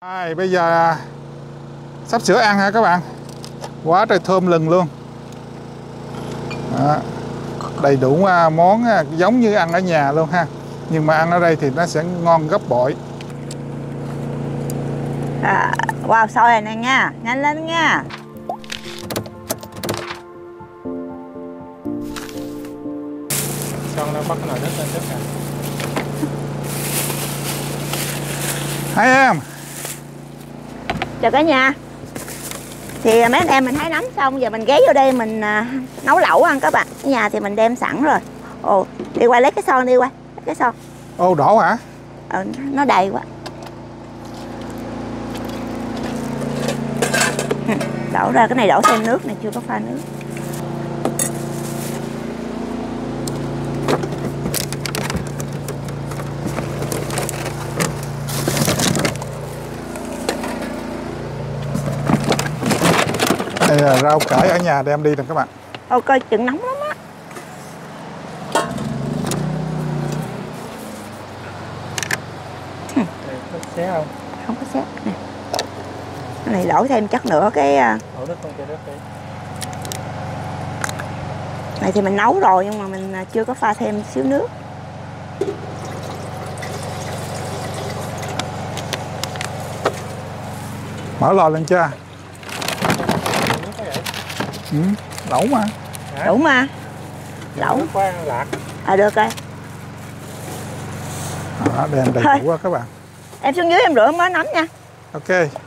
Bây giờ sắp sửa ăn hả các bạn? Quá trời thơm lừng luôn. Đó, đầy đủ món giống như ăn ở nhà luôn ha. Nhưng mà ăn ở đây thì nó sẽ ngon gấp bội. Wow, sôi rồi nè nha, nhanh lên nha. Con nó bắt nồi nước lên trước nè. Hai em. Chào cả nhà. Thì mấy anh em mình hái nấm xong giờ mình ghé vô đây mình nấu lẩu ăn các bạn. Ở nhà thì mình đem sẵn rồi. Ồ, đi qua lấy cái son đi qua. Lấy cái son. Ô, đổ hả? Nó đầy quá. Đổ ra, cái này đổ thêm nước này, chưa có pha nước. Đây là rau cải ở nhà đem đi nè các bạn. Ôi coi chừng nóng lắm á. Có xé không? Không có xếp nè. Cái này đổ thêm chắc nữa cái Đổ nước không cho nước đi. này thì mình nấu rồi nhưng mà mình chưa có pha thêm xíu nước. Mở lò lên chưa? Lẩu mà. Đủ mà. Lẩu. Quá lạc. Được rồi. Đó, đem đầy đủ các bạn. Em xuống dưới em rửa mớ nấm nha. Ok.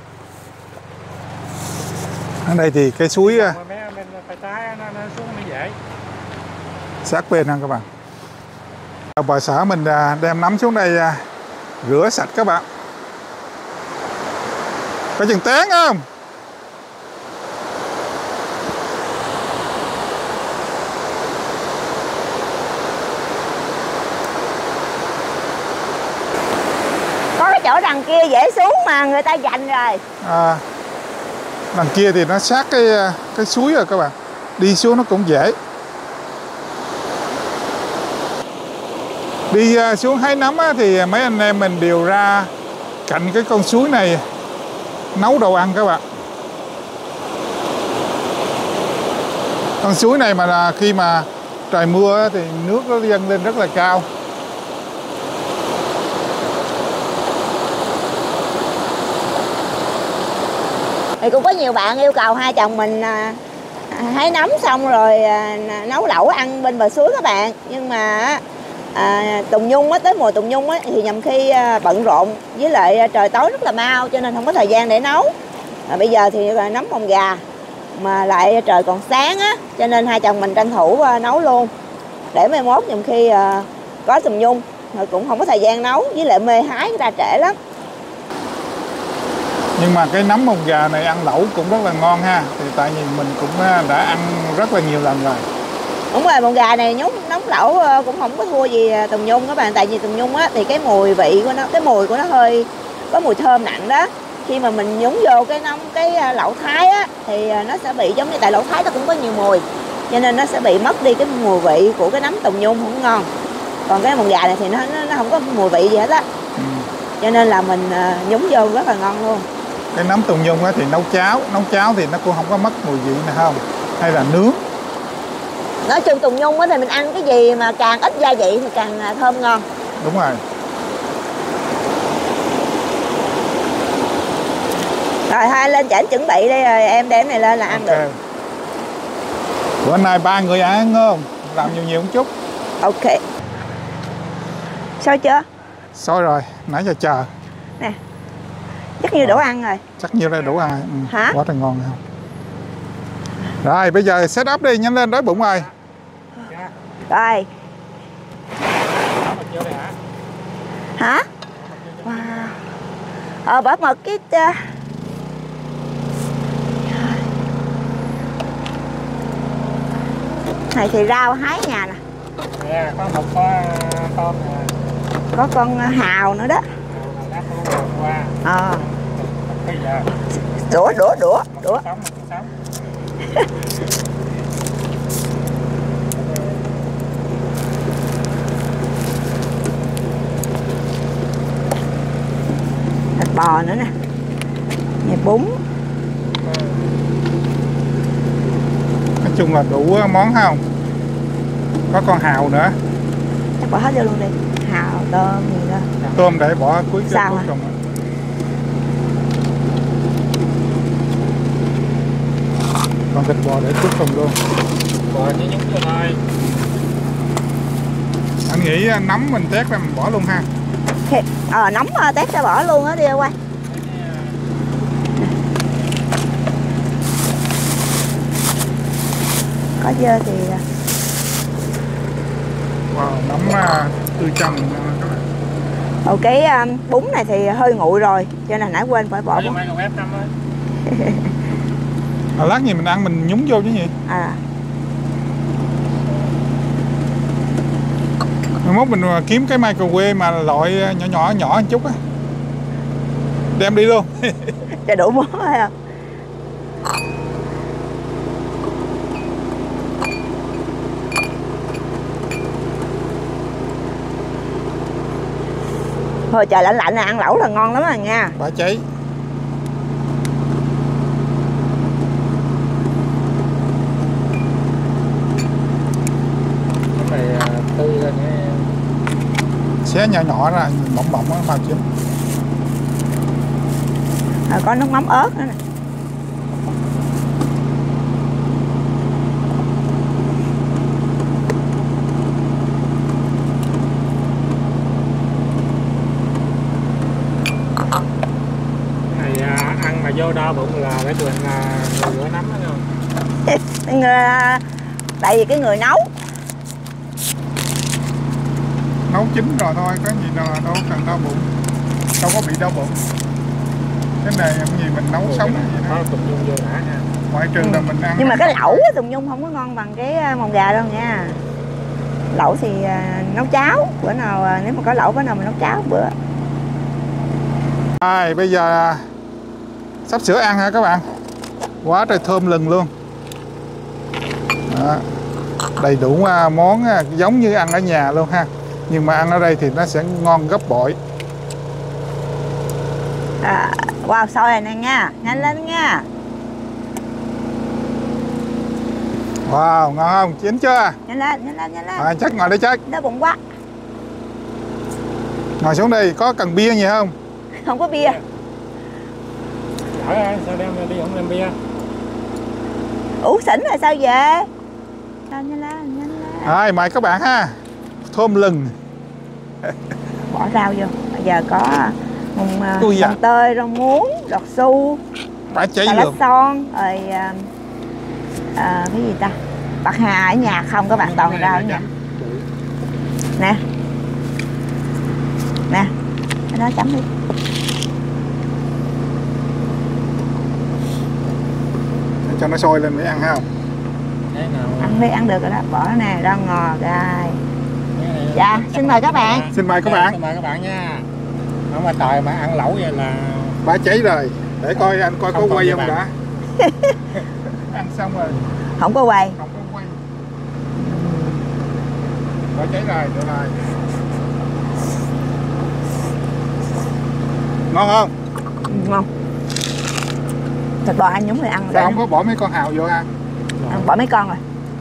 Ở đây thì cái suối Mấy bên phải trái nó xuống mới dễ. sát bên ha các bạn. Bà xã mình đem nấm xuống đây rửa sạch các bạn. Có chừng tén không? Có cái chỗ đằng kia dễ xuống mà người ta dành rồi. Đằng kia thì nó sát cái suối rồi các bạn. Đi xuống nó cũng dễ. Đi xuống hái nấm thì mấy anh em mình đều ra cạnh cái con suối này nấu đồ ăn các bạn. Con suối này mà là khi mà trời mưa thì nước nó dâng lên rất là cao. Thì cũng có nhiều bạn yêu cầu hai chồng mình hái nấm xong rồi nấu lẩu ăn bên bờ suối các bạn. Nhưng mà Tùng Nhung tới mùa Tùng Nhung thì nhằm khi bận rộn với lại trời tối rất là mau cho nên không có thời gian để nấu. Bây giờ thì nấm mồng gà mà lại trời còn sáng á cho nên hai chồng mình tranh thủ nấu luôn để mai mốt nhằm khi có Tùng Nhung rồi cũng không có thời gian nấu, với lại mê hái ra trễ lắm. Nhưng mà cái nấm mồng gà này ăn lẩu cũng rất là ngon ha. Thì tại vì mình cũng đã ăn rất là nhiều lần rồi. Đúng rồi, mồng gà này nấu lẩu cũng không có thua gì Tùng Nhung các bạn. Tại vì Tùng Nhung thì cái mùi vị của nó, cái mùi của nó hơi có mùi thơm nặng đó. Khi mà mình nhúng vô cái lẩu Thái thì nó sẽ bị giống như, tại lẩu Thái nó cũng có nhiều mùi cho nên nó sẽ bị mất đi cái mùi vị của cái nấm Tùng Nhung, không ngon. Còn cái mồng gà này thì nó không có mùi vị gì hết á. Cho nên là mình nhúng vô rất là ngon luôn. Cái nấm Tùng Nhung thì nấu cháo thì nó cũng không có mất mùi vị nào không? Hay là nướng? Nói chung Tùng Nhung thì mình ăn cái gì mà càng ít gia vị thì càng thơm ngon. Đúng rồi. Rồi hai lên chảnh chuẩn bị đi rồi em đem này lên là ăn được. Bữa nay ba người ăn ngon, làm nhiều một chút. Ok. Sôi chưa? Sôi rồi, nãy giờ chờ. Nè. Chắc như đủ ăn rồi. Chắc như đây đủ ăn. Hả? Quá trời ngon không? Rồi bây giờ set up đi, nhanh lên, đói bụng rồi. Rồi. Hả? Wow. Bỏ mực cái này thì rau hái nhà nè. Nè, có một con nè. Có con hào nữa đó. Bây giờ Đũa. Sống. Thịt bò nữa nè. Này bún. Nói chung là đủ món không? Có con hào nữa. Chắc bỏ hết vô luôn đi. Hào, tôm gì đó. Tôm để bỏ cuối Sao cùng. Còn thịt bò để cuối cùng luôn. Bò chỉ nhúng vô thôi. Anh nghĩ nấm mình tét ra mình bỏ luôn ha. Nóng tét ra bỏ luôn á, đi qua. Có dơ thì Wow, nấm tươi trong các bạn. cái bún này thì hơi nguội rồi, cho nên nãy quên phải bỏ bún. Lát gì mình ăn mình nhúng vô chứ gì. Mai mốt mình kiếm cái microwave mà loại nhỏ một chút á, đem đi luôn. Cho đủ món thôi à. Thôi trời lạnh lạnh là ăn lẩu là ngon lắm à nha. Bả cháy. Cái này tươi lên nha. Xé nhỏ ra, mỏng mỏng á vào chín. Có nước mắm ớt nữa nè. Ăn mà vô đau bụng là phải thường người rửa nấm đó không? Tại vì cái người nấu Chín rồi thôi, có gì đâu cần đau bụng, đâu có bị đau bụng. Cái này làm gì mình nấu sống gì đó. Tùng nhung vô đã nha. Ngoại trừ là mình ăn. nhưng mà cái lẩu Tùng Nhung không có ngon bằng cái mồng gà đâu nha. Lẩu thì nấu cháo, bữa nào nếu mà có lẩu bữa nào mình nấu cháo bữa. Bây giờ sắp sửa ăn ha các bạn. Quá trời thơm lừng luôn. Đó. Đầy đủ món giống như ăn ở nhà luôn ha. Nhưng mà ăn ở đây thì nó sẽ ngon gấp bội. Wow, sôi rồi nè nha, nhanh lên nha. Wow, ngon không? Chín chưa? Nhanh lên. Chắc ngồi đây chắc. Đói bụng quá. Ngồi xuống đây, có cần bia gì không? Không có bia. Sao đem đi không đem bia? Ủa xỉn rồi sao về? Nhanh lên. Mời các bạn ha. Thơm lừng. Bỏ rau vô. Bây giờ có mùng dạ. tơi, rau muống, đọt su, Bả cháy xà lách luôn. son, rồi cái gì ta? Bạc hà ở nhà không, các bạn toàn rau ở nhà. Nè, cái đó chấm đi. Để cho nó sôi lên mới ăn ha. Ăn đi, ăn được rồi đó. Bỏ nè, rau ngò gai. Dạ, xin mời các bạn. Xin mời các bạn. Xin mời các bạn nha. Không mà trời mà ăn lẩu vậy là Bả cháy rồi. Để coi anh coi không có quay không bạn. đã. Ăn xong rồi. Không có quay. Không có quay. Bả cháy rồi, được rồi. Ngon không? Ngon. Thịt bò ăn nhúng thì ăn. Sao không có bỏ mấy con hào vô ăn? Bỏ mấy con rồi.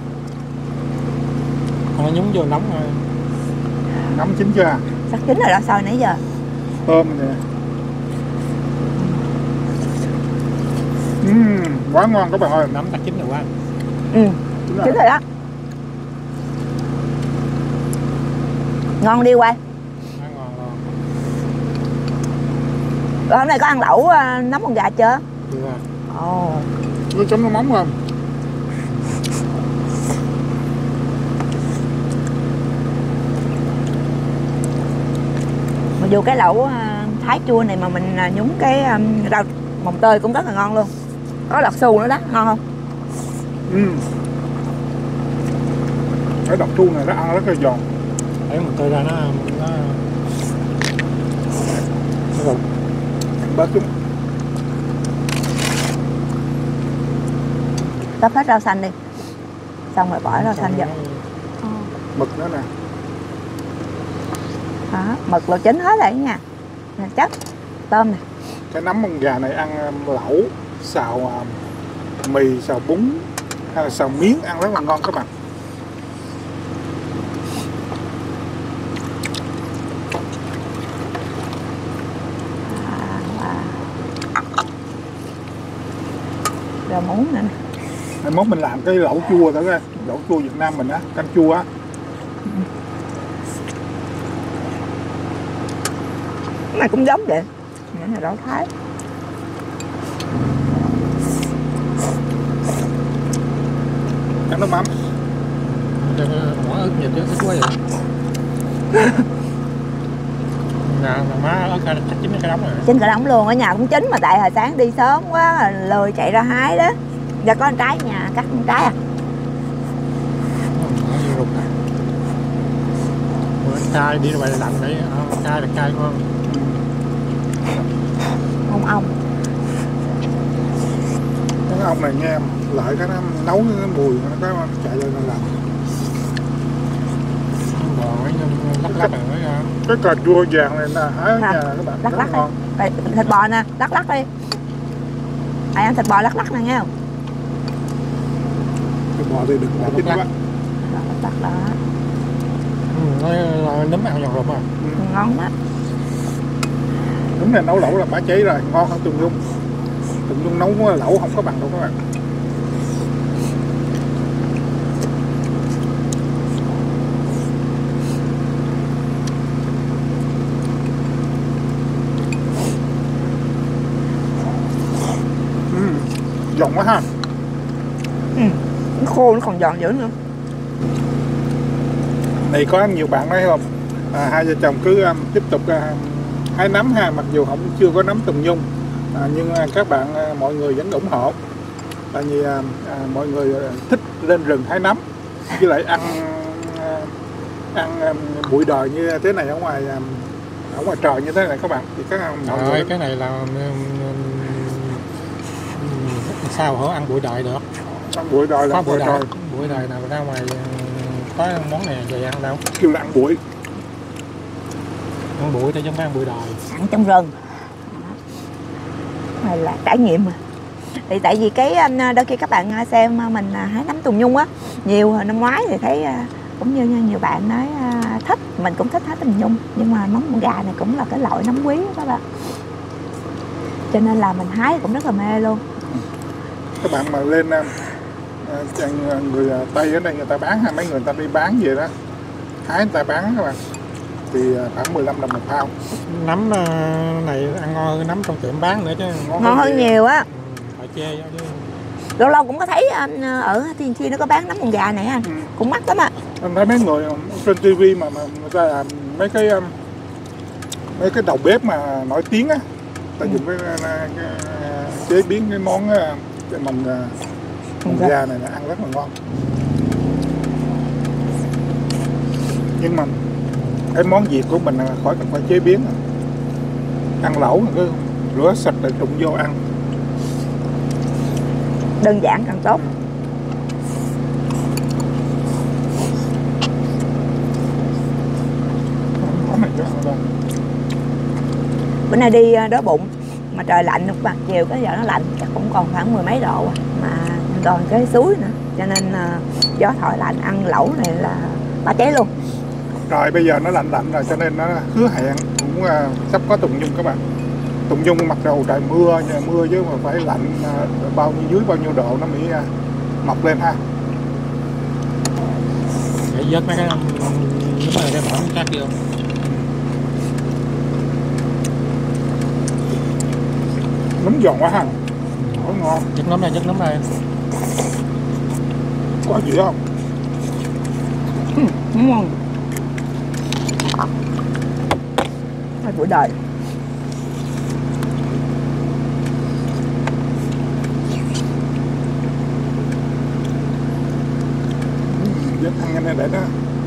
Nó nhúng vô nóng rồi. Nấm chín chưa? Sắp chín rồi đó, sôi nãy giờ. Tôm nè. Quá ngon các bạn ơi. Nấm đã chín rồi quá. Chín rồi đó. Ngon đi quay. Ngon luôn. Rồi hôm nay có ăn lẩu nấm con gà chưa? Chưa. Nó chấm nước mắm không? Mà dù cái lẩu thái chua này mà mình nhúng cái rau mồng tơi cũng rất là ngon luôn. Có lọt xù nữa đó, ngon không? Cái đậu xu này nó ăn rất là giòn. Đấy một tôi ra nó gục. Bớt chúng. Tấp hết rau xanh đi. Xong rồi bỏ rau xanh vô. Mực nữa nè. Đó, mực luộc chín hết rồi nha. Nè, chất tôm nè. cái nấm con gà này ăn lẩu, xào mì, xào bún hay là xào miếng ăn rất là ngon các bạn. Rồi muốn nữa nè. Mai mốt mình làm cái lẩu chua đó coi, lẩu chua Việt Nam mình á, canh chua á. Cái này cũng giống vậy, cái này lẩu Thái. Ăn nước mắm. Bỏ ớt nhịp chứ thích quá vậy. Nè, má ớt chắc chín cả đống rồi. Chín cả đống luôn, ở nhà cũng chín mà tại hồi sáng đi sớm quá lười chạy ra hái đó. Giờ có con trái nhà cắt con trái à. Rụt này. Cay đi ra ngoài lạnh đấy, cay là cay ngon. Ong. Cái ong này nghe lại cái nó nấu cái mùi nó có chạy lên là làm. Lắc rồi mới ra. Cái cà chua vàng này là hái ở nhà các bạn. Lắc đi. Thịt bò nè, lắc đi. Ai ăn thịt bò lắc nè nghe không? Thịt bò thì đừng bỏ chín quá. Lắc đó. Nó nấm ăn giòn rụm à. Ngon đó. Đúng là nấu lẩu là bá cháy rồi, ngon hơn Tùng Dung. Tùng Dung nấu lẩu không có bằng đâu các bạn. Giòn quá ha. Nó khô nó còn giòn dữ nữa. Này có nhiều bạn nói không? Hai vợ chồng cứ tiếp tục hái nấm ha, mặc dù không chưa có nấm Tùng Nhung nhưng các bạn mọi người vẫn ủng hộ. Tại vì mọi người thích lên rừng hái nấm với lại ăn bụi đời như thế này ở ngoài trời như thế này các bạn. Thì các mọi người cái này là sao hả, ăn bụi đời được. ăn bụi đời là bụi đời. Bụi đời nào ra ngoài có món này về ăn đâu. kêu là ăn bụi. Ăn bụi thì giống ăn bụi đời. Ăn trong rừng. Này là trải nghiệm mà. Thì tại vì cái đôi khi các bạn xem mình hái nấm Tùng Nhung á, nhiều năm ngoái thì thấy cũng như nhiều bạn nói thích, mình cũng thích hái Tùng Nhung, nhưng mà món con gà này cũng là cái loại nấm quý đó các bạn, cho nên là mình hái cũng rất là mê luôn. Các bạn mà lên người Tây ở đây người ta bán, mấy người ta đi bán về đó, hái người ta bán các bạn, thì khoảng 15 đồng một thao. Nấm này ăn ngon hơn nấm trong tiệm bán nữa chứ. Ngon hơn nhiều á. Phải chê chứ. Lâu lâu cũng có thấy ở Thiên Chi nó có bán nấm con gà này anh, cũng mắc lắm ạ. Anh thấy mấy người trên TV mà người ta làm mấy cái đầu bếp mà nổi tiếng á, ta dùng cái chế biến cái món cái mồng gà này là ăn rất là ngon. Nhưng mà cái món Việt của mình là khỏi cần phải chế biến, ăn lẩu cứ rửa sạch rồi trụng vô ăn, đơn giản càng tốt. Bữa nay đi đói bụng mà trời lạnh các bạn, chiều cái giờ nó lạnh, chắc cũng còn khoảng 10 mấy độ mà còn cái suối nữa, cho nên gió thổi lạnh, ăn lẩu này là bá cháy luôn. Trời bây giờ nó lạnh rồi cho nên nó hứa hẹn cũng sắp có Tùng Nhung các bạn. Tùng Nhung mặc đầu trời mưa chứ mà phải lạnh bao nhiêu dưới bao nhiêu độ nó mới mọc lên ha. Để vớt mấy cái lúc này cái bỏ khác vô. Nấm giòn quá ha. Ngon. Chất nấm này. Có gì không? Ngon. Hai buổi đời. Dắt ăn anh để đó.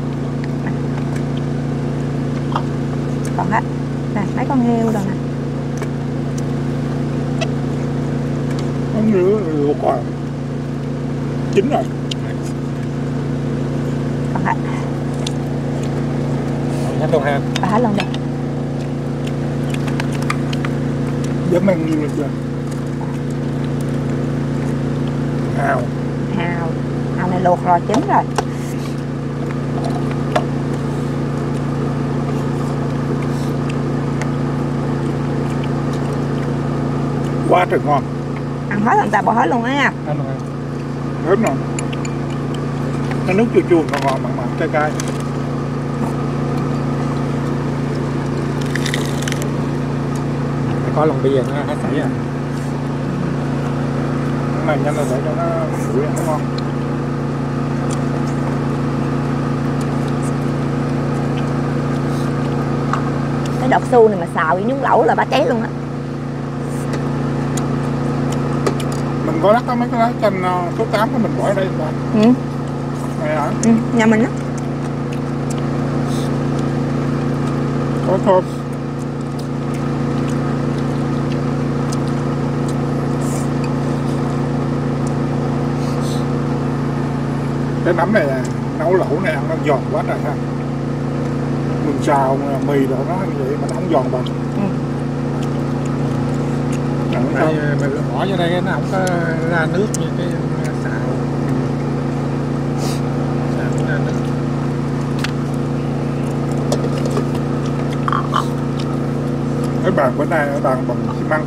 Còn hết. Nè, mấy con heo rồi nè. Con nữa luộc rồi. Chín rồi. Còn hết. Hết luôn ha. Hết luôn đây. Vẫn đang nhiều lên chưa? Hào. Hào này luộc rồi, chín rồi. Quá trời ngon. Ăn hết người ta bỏ hết luôn á nha. Ăn rồi. Hết rồi. Cái nước chua chua ngon mặn mặn cay cay. Có lòng bia nó hết sảy à. Cái này nhanh là để cho nó nguội ăn nó ngon. Cái đọt su này mà xào với nhúng lẩu là bá cháy luôn á. Mình có lắc có mấy cái lá chanh số 8 của mình bỏ ở đây rồi. Ừ. Này hả? Ừ, nhà mình á. Có thơm. Cái nấm này nấu lẩu này ăn nó giòn quá rồi ha. Mình xào mì rồi nó như vậy mà nó không giòn bằng. Đây, mình bỏ vô đây nó không có ra nước như cái xào. Xào ra nước. Cái bàn bữa nay nó bàn bằng xi măng.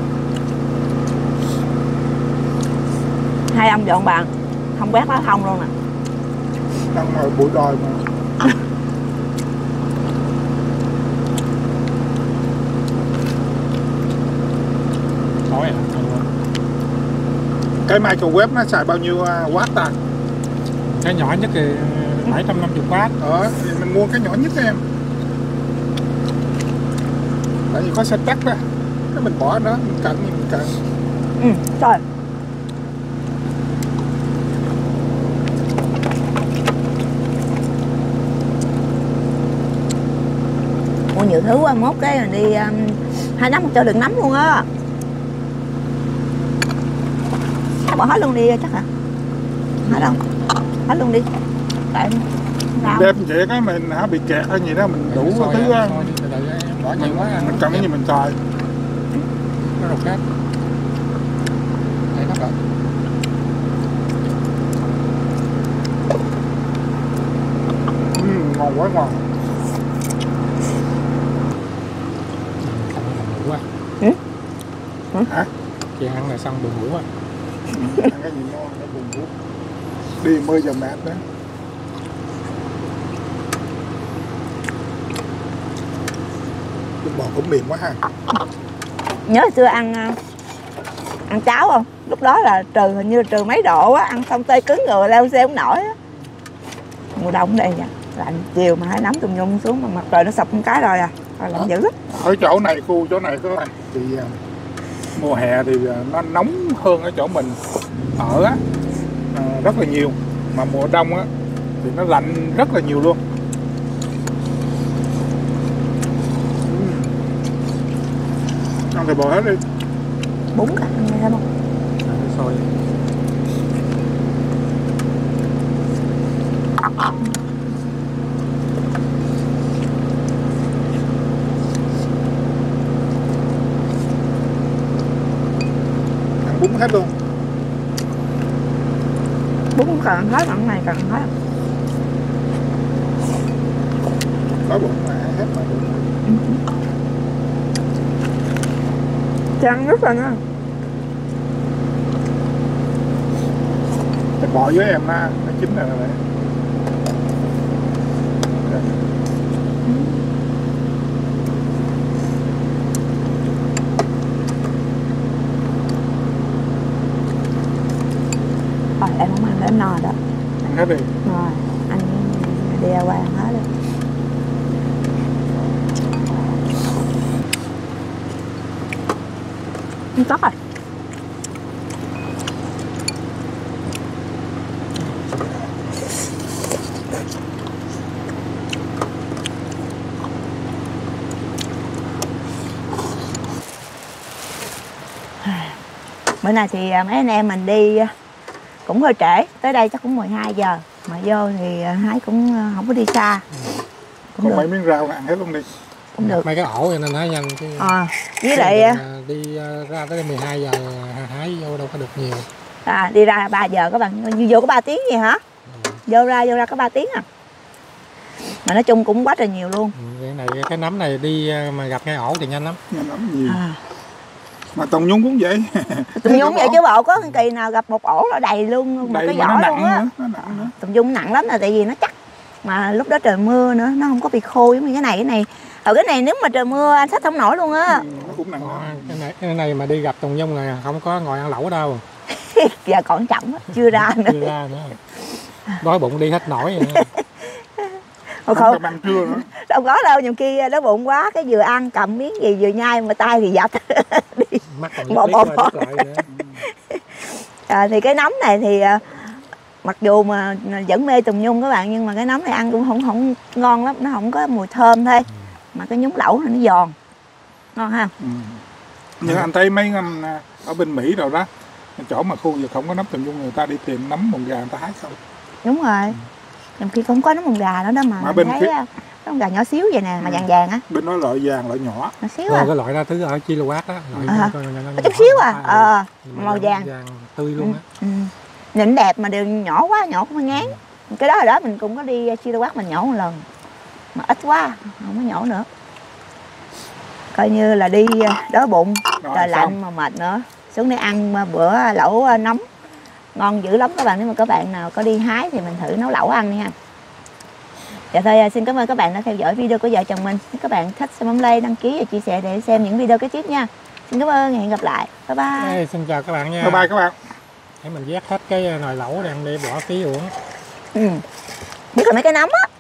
Hai ông dọn bàn không quét lá thông luôn nè. Đang ngồi bụi đồi mà. Nói à? Cái microwave nó xài bao nhiêu watt ta? Cái nhỏ nhất thì 750W. Thì mình mua cái nhỏ nhất em. Tại vì có xe tắc đó. Cái mình bỏ đó, mình cận thì mình cận. Ừ, rồi. Mua nhiều thứ quá, mốt cái mình đi hai nắm cho đừng nắm luôn á. Bỏ hết luôn đi chắc hả? Hết không? Hết luôn đi. Tại Đem vậy cái mình bị kẹt hay gì đó mình đủ thứ á. Bỏ nhiều quá. Mình cần cái gì mình xài. Nó độc khác. Thấy nó độc. Ngon quá ngon. Quá. Ừ? Hả? Chị ăn là xong buồn ngủ quá. Ăn cái gì ngon nó buồn ngủ. Đi 10 giờ mệt đó. Cái bò cũng mềm quá ha. Nhớ xưa ăn cháo không? Lúc đó là hình như trừ mấy độ á, ăn xong tê cứng người leo xe không nổi á. Mùa đông đây nha, lạnh chiều mà hai nắm tùm nhung xuống mà mặt trời nó sập một cái rồi à, rồi lạnh dữ lắm. Ở chỗ này khu chỗ này có thì mùa hè thì nó nóng hơn ở chỗ mình ở á, rất là nhiều, mà mùa đông á thì nó lạnh rất là nhiều luôn. Ăn thịt bò hết đi. Bún cả, ăn nghe thấy không? Sôi. Ăn bún hết luôn. Bún cũng cần ăn hết, ăn này cần ăn hết. Có bụng mà ăn hết mà bụng. Chăn rất là ngon. Thịt bò với em nó chín rồi đấy. Rồi em không ăn để no đó. Ăn hết đi. Rồi, anh đi ra qua ăn hết đi. Không có rồi. Bữa nay thì mấy anh em mình đi cũng hơi trễ, tới đây chắc cũng 12 giờ. Mà vô thì Hải cũng không có đi xa. Cũng Có được. mấy miếng rau ăn hết luôn đi. không được. Mấy cái ổ cho nên hái nhanh chứ. Với lại đi ra tới 12 giờ hái vô đâu có được nhiều. đi ra 3 giờ các bạn, vô có 3 tiếng gì hả? Vô ra có 3 tiếng à. Mà nói chung cũng quá trời nhiều luôn. Cái nấm này đi mà gặp ngay ổ thì nhanh lắm. Nhanh lắm nhiều. Mà tùng nhung cũng vậy. Tùng nhung vậy chứ bộ, có kỳ nào gặp một ổ là đầy luôn, một cái vỏ luôn á. Tùng nhung nặng lắm là tại vì nó chắc. Mà lúc đó trời mưa nữa, nó không có bị khô giống như cái này. Cái này nếu mà trời mưa anh xách không nổi luôn á. Nó cũng nặng lắm. Cái này mà đi gặp tùng nhung là không có ngồi ăn lẩu đâu. Giờ còn chậm á, chưa ra nữa. Chưa ra nữa. Đói bụng đi hết nổi vậy. Không ăn trưa nữa. Đâu có đâu, nhiều khi đói bụng quá cái vừa ăn cầm miếng gì vừa nhai mà tay thì dập. Mắt còn lại nữa. Thì cái nấm này thì mặc dù mà vẫn mê tùng nhung các bạn, nhưng mà cái nấm này ăn cũng không ngon lắm, nó không có mùi thơm thôi. Mà cái nhúng lẩu thì nó giòn, ngon ha. Nhưng anh thấy mấy ở bên Mỹ rồi đó, chỗ mà khu vực không có nấm tùng nhung, người ta đi tìm nấm mồng gà người ta hái không. Đúng rồi, trong khi không có nấm mồng gà nữa đó mà bên thấy nấm gà nhỏ xíu vậy nè, mà vàng vàng á. Bên đó loại vàng, loại nhỏ. Nhỏ xíu à. Cái loại ra thứ ở kW á, có chút xíu à. Màu vàng tươi luôn á. Nhìn đẹp mà đều nhỏ quá, nhỏ cũng ngán. Cái đó hồi đó mình cũng có đi kW mình nhổ một lần, mà ít quá không có nhổ nữa. Coi như là đi đói bụng, trời lạnh mà mệt nữa, xuống đây ăn bữa lẩu nấm ngon dữ lắm các bạn. Nếu mà các bạn nào có đi hái thì mình thử nấu lẩu ăn đi ha. Dạ thôi, xin cảm ơn các bạn đã theo dõi video của vợ chồng mình. Nếu các bạn thích bấm like, đăng ký và chia sẻ để xem những video kế tiếp nha. Xin cảm ơn, hẹn gặp lại, bye bye. Xin chào các bạn nha. Bye bye các bạn. Để mình vét hết cái nồi lẩu đang để bỏ ký uổng. Nhất là mấy cái nấm á.